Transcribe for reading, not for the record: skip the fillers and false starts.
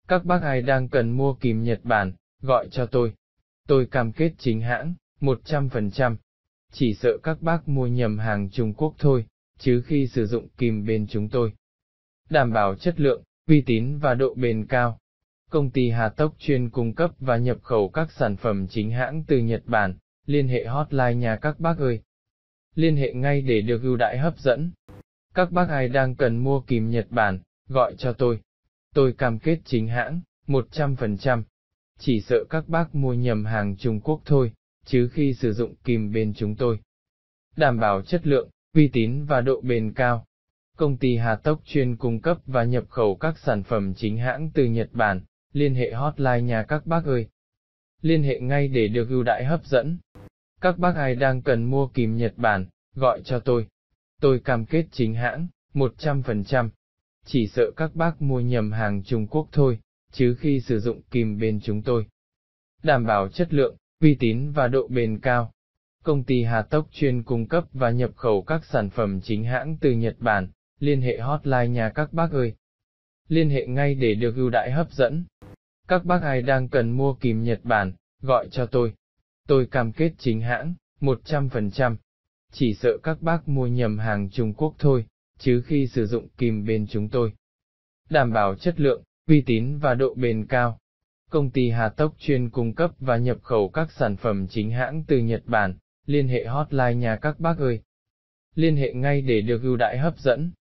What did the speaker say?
Các bác ai đang cần mua kìm Nhật Bản, gọi cho tôi. Tôi cam kết chính hãng, 100%. Chỉ sợ các bác mua nhầm hàng Trung Quốc thôi, chứ khi sử dụng kìm bên chúng tôi, đảm bảo chất lượng, uy tín và độ bền cao. Công ty Hà Tốc chuyên cung cấp và nhập khẩu các sản phẩm chính hãng từ Nhật Bản, liên hệ hotline nhà các bác ơi. Liên hệ ngay để được ưu đãi hấp dẫn. Các bác ai đang cần mua kìm Nhật Bản, gọi cho tôi. Tôi cam kết chính hãng, 100%. Chỉ sợ các bác mua nhầm hàng Trung Quốc thôi, chứ khi sử dụng kìm bên chúng tôi, đảm bảo chất lượng, uy tín và độ bền cao. Công ty Hà Tốc chuyên cung cấp và nhập khẩu các sản phẩm chính hãng từ Nhật Bản, liên hệ hotline nhà các bác ơi. Liên hệ ngay để được ưu đãi hấp dẫn. Các bác ai đang cần mua kìm Nhật Bản, gọi cho tôi. Tôi cam kết chính hãng, 100%. Chỉ sợ các bác mua nhầm hàng Trung Quốc thôi, chứ khi sử dụng kìm bên chúng tôi, đảm bảo chất lượng, uy tín và độ bền cao. Công ty Hà Tốc chuyên cung cấp và nhập khẩu các sản phẩm chính hãng từ Nhật Bản, liên hệ hotline nhà các bác ơi. Liên hệ ngay để được ưu đãi hấp dẫn. Các bác ai đang cần mua kìm Nhật Bản, gọi cho tôi. Tôi cam kết chính hãng, 100%. Chỉ sợ các bác mua nhầm hàng Trung Quốc thôi, chứ khi sử dụng kìm bên chúng tôi, đảm bảo chất lượng, uy tín và độ bền cao. Công ty Hà Tốc chuyên cung cấp và nhập khẩu các sản phẩm chính hãng từ Nhật Bản, liên hệ hotline nhà các bác ơi. Liên hệ ngay để được ưu đãi hấp dẫn.